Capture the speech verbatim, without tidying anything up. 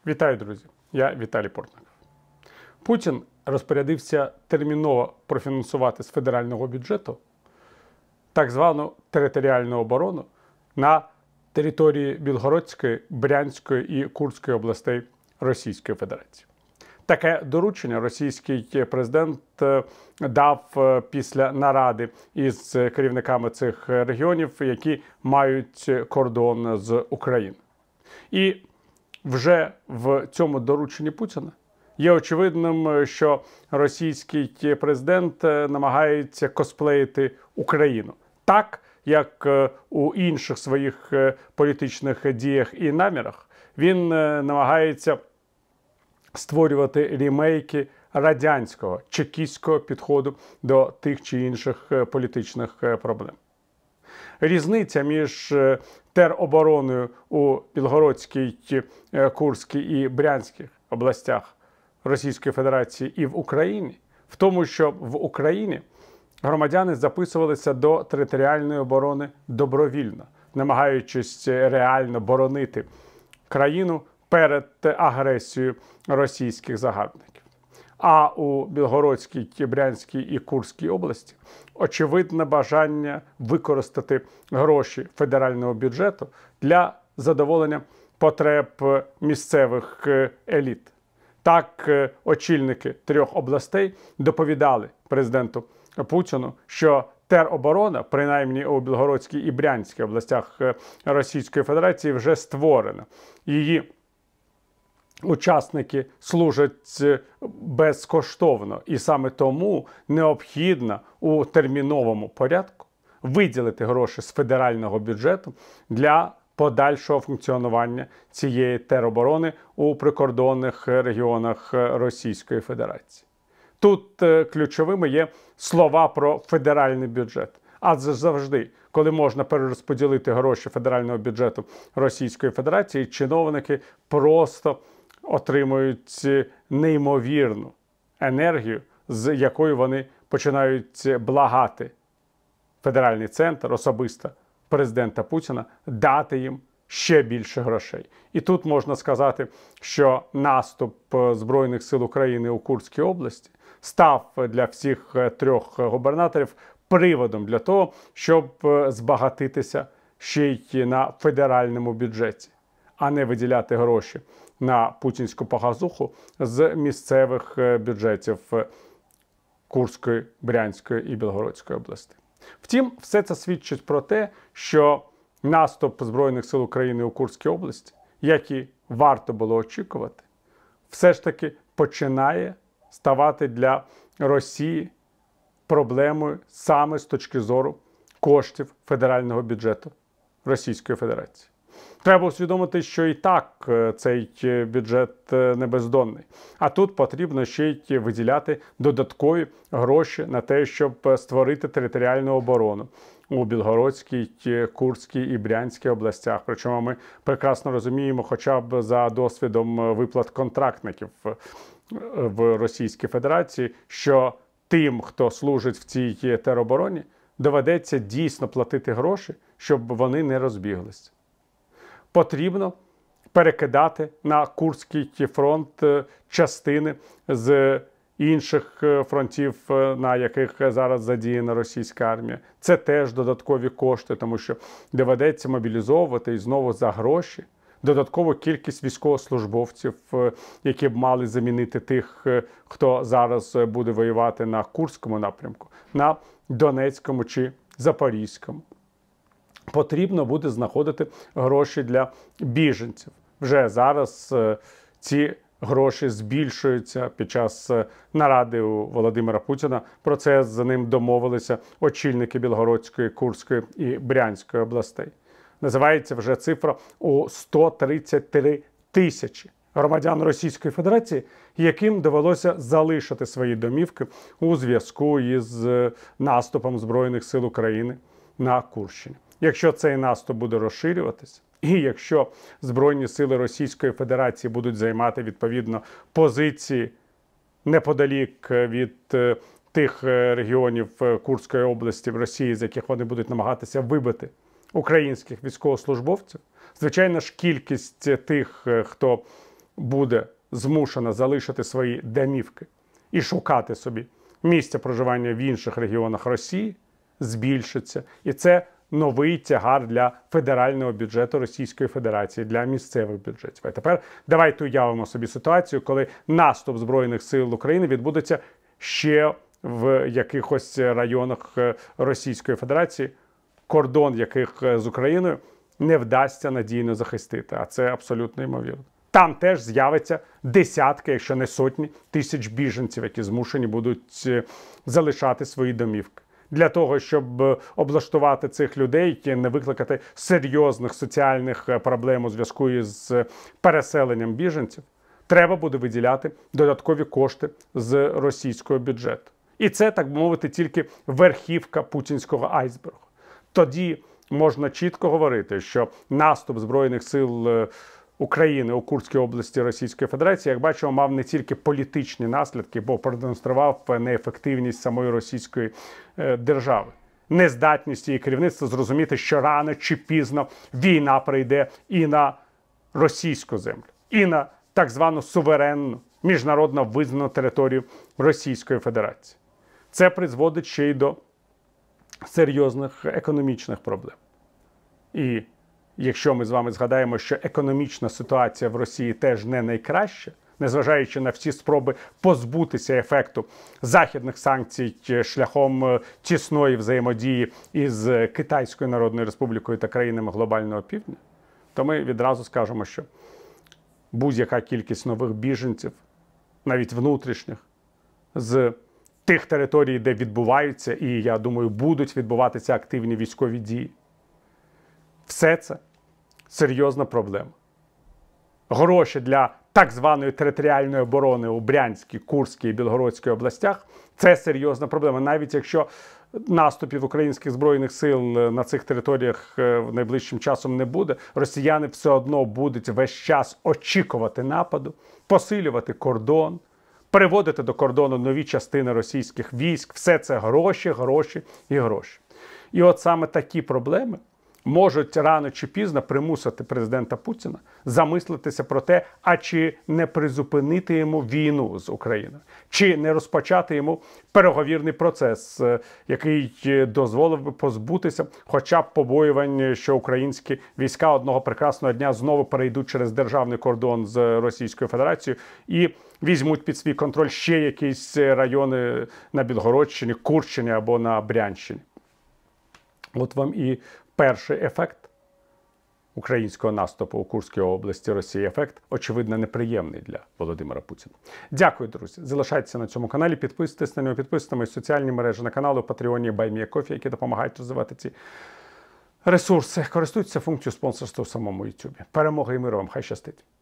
Вітаю, друзі! Я Віталій Портников. Путін розпорядився терміново профінансувати з федерального бюджету так звану територіальну оборону на території Білгородської, Брянської і Курської областей Російської Федерації. Таке доручення російський президент дав після наради із керівниками цих регіонів, які мають кордон з Україною. І вже в цьому дорученні Путіна є очевидним, що російський президент намагається косплеїти Україну. Так, як у інших своїх політичних діях і намірах, він намагається створювати ремейки радянського, чекістського підходу до тих чи інших політичних проблем. Різниця між теробороною у Білгородській, Курській і Брянських областях Російської Федерації і в Україні в тому, що в Україні громадяни записувалися до територіальної оборони добровільно, намагаючись реально боронити країну перед агресією російських загарбників. А у Білгородській, Брянській і Курській області очевидне бажання використати гроші федерального бюджету для задоволення потреб місцевих еліт. Так, очільники трьох областей доповідали президенту Путіну, що тероборона, принаймні у Білгородській і Брянській областях Російської Федерації, вже створена. Її учасники служать безкоштовно, і саме тому необхідно у терміновому порядку виділити гроші з федерального бюджету для подальшого функціонування цієї тероборони у прикордонних регіонах Російської Федерації. Тут ключовими є слова про федеральний бюджет. Адже завжди, коли можна перерозподілити гроші федерального бюджету Російської Федерації, чиновники просто отримують неймовірну енергію, з якою вони починають благати федеральний центр, особисто президента Путіна, дати їм ще більше грошей. І тут можна сказати, що наступ Збройних сил України у Курській області став для всіх трьох губернаторів приводом для того, щоб збагатитися ще й на федеральному бюджеті, а не виділяти гроші на путінську показуху з місцевих бюджетів Курської, Брянської і Білгородської областей. Втім, все це свідчить про те, що наступ Збройних сил України у Курській області, як і варто було очікувати, все ж таки починає ставати для Росії проблемою саме з точки зору коштів федерального бюджету Російської Федерації. Треба усвідомити, що і так цей бюджет не бездонний. А тут потрібно ще й виділяти додаткові гроші на те, щоб створити територіальну оборону у Білгородській, Курській і Брянській областях. Причому ми прекрасно розуміємо, хоча б за досвідом виплат контрактників в Російській Федерації, що тим, хто служить в цій теробороні, доведеться дійсно платити гроші, щоб вони не розбіглися. Потрібно перекидати на Курський фронт частини з інших фронтів, на яких зараз задіяна російська армія. Це теж додаткові кошти, тому що доведеться мобілізовувати і знову за гроші додаткову кількість військовослужбовців, які б мали замінити тих, хто зараз буде воювати на Курському напрямку, на Донецькому чи Запорізькому. Потрібно буде знаходити гроші для біженців. Вже зараз е, ці гроші збільшуються під час е, наради у Володимира Путіна. Про це з ним домовилися очільники Білгородської, Курської і Брянської областей. Називається вже цифра у сто тридцять три тисячі громадян Російської Федерації, яким довелося залишити свої домівки у зв'язку із е, наступом Збройних сил України на Курщині. Якщо цей наступ буде розширюватися, і якщо Збройні сили Російської Федерації будуть займати, відповідно, позиції неподалік від тих регіонів Курської області в Росії, з яких вони будуть намагатися вибити українських військовослужбовців, звичайно ж, кількість тих, хто буде змушена залишити свої домівки і шукати собі місця проживання в інших регіонах Росії, збільшиться. І це новий тягар для федерального бюджету Російської Федерації, для місцевих бюджетів. А тепер давайте уявимо собі ситуацію, коли наступ Збройних сил України відбудеться ще в якихось районах Російської Федерації, кордон яких з Україною не вдасться надійно захистити. А це абсолютно ймовірно. Там теж з'явиться десятки, якщо не сотні, тисяч біженців, які змушені будуть залишати свої домівки. Для того, щоб облаштувати цих людей, не викликати серйозних соціальних проблем у зв'язку із переселенням біженців, треба буде виділяти додаткові кошти з російського бюджету. І це, так би мовити, тільки верхівка путінського айсбергу. Тоді можна чітко говорити, що наступ Збройних сил України у Курській області Російської Федерації, як бачимо, мав не тільки політичні наслідки, бо продемонстрував неефективність самої російської е, держави. Нездатність її керівництва зрозуміти, що рано чи пізно війна прийде і на російську землю, і на так звану суверенну, міжнародно визнану територію Російської Федерації. Це призводить ще й до серйозних економічних проблем. І якщо ми з вами згадаємо, що економічна ситуація в Росії теж не найкраща, незважаючи на всі спроби позбутися ефекту західних санкцій шляхом тісної взаємодії із Китайською Народною Республікою та країнами глобального півдня, то ми відразу скажемо, що будь-яка кількість нових біженців, навіть внутрішніх, з тих територій, де відбуваються, і, я думаю, будуть відбуватися активні військові дії, все це серйозна проблема. Гроші для так званої територіальної оборони у Брянській, Курській і Білгородській областях – це серйозна проблема. Навіть якщо наступів українських Збройних сил на цих територіях найближчим часом не буде, росіяни все одно будуть весь час очікувати нападу, посилювати кордон, переводити до кордону нові частини російських військ. Все це гроші, гроші і гроші. І от саме такі проблеми можуть рано чи пізно примусити президента Путіна замислитися про те, а чи не призупинити йому війну з Україною, чи не розпочати йому переговірний процес, який дозволив би позбутися хоча б побоювань, що українські війська одного прекрасного дня знову перейдуть через державний кордон з Російською Федерацією і візьмуть під свій контроль ще якісь райони на Білгородщині, Курщині або на Брянщині. От вам і перший ефект українського наступу у Курській області Росії. Ефект, очевидно, неприємний для Володимира Путіна. Дякую, друзі. Залишайтеся на цьому каналі, підписуйтесь на нього, підписуйтесь на мої соціальні мережі, на канали, Патреоні, BuyMeACoffee, які допомагають розвивати ці ресурси. Користуйтеся функцією спонсорства у самому YouTube. Перемоги і миру вам. Хай щастить.